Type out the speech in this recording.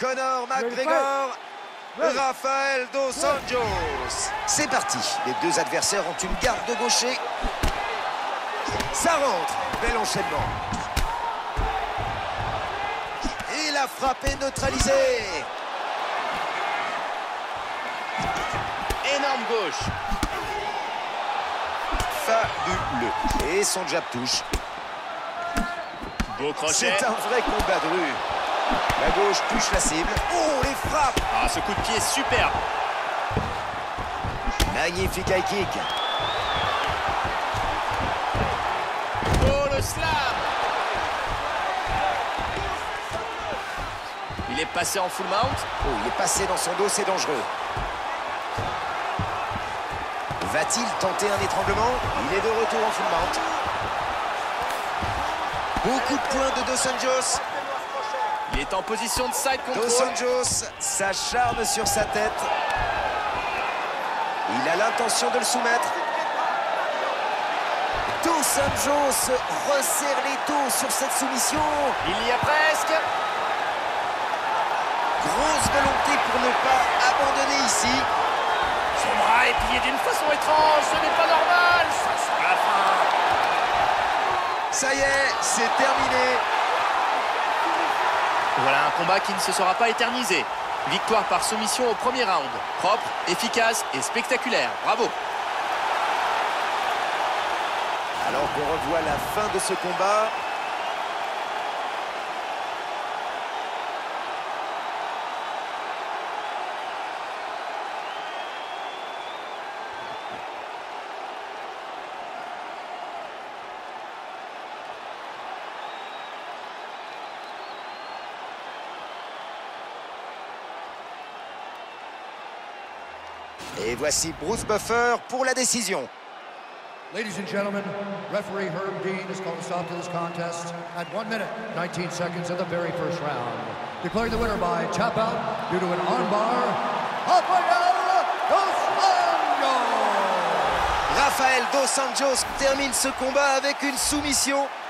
Conor McGregor, Rafael dos Anjos. C'est parti. Les deux adversaires ont une garde de gaucher. Ça rentre. Bel enchaînement. Et la frappe est neutralisée. Énorme gauche. Fabuleux. Et son jab touche. Beau crochet. C'est un vrai combat de rue. La gauche touche la cible. Oh, les frappes! Ah, ce coup de pied est superbe. Magnifique high kick. Oh, le slam. Il est passé en full mount. Oh, il est passé dans son dos, c'est dangereux. Va-t-il tenter un étranglement? Il est de retour en full mount. Beaucoup de points de Dos Anjos. Il est en position de side control. Dos Anjos s'acharne sur sa tête. Il a l'intention de le soumettre. Dos Anjos resserre les taux sur cette soumission. Il y a presque. Grosse volonté pour ne pas abandonner ici. Son bras est plié d'une façon étrange. Ce n'est pas normal. Ça sera la fin. Ça y est, c'est terminé. Voilà un combat qui ne se sera pas éternisé. Victoire par soumission au premier round. Propre, efficace et spectaculaire. Bravo. Alors qu'on revoit la fin de ce combat. Et voici Bruce Buffer pour la décision. Ladies and gentlemen, referee Herb Dean has called a stop to this contest at 1 minute, 19 seconds of the very first round. Declaring the winner by tap out due to an armbar, Rafael dos Anjos! Rafael dos Anjos termine ce combat avec une soumission.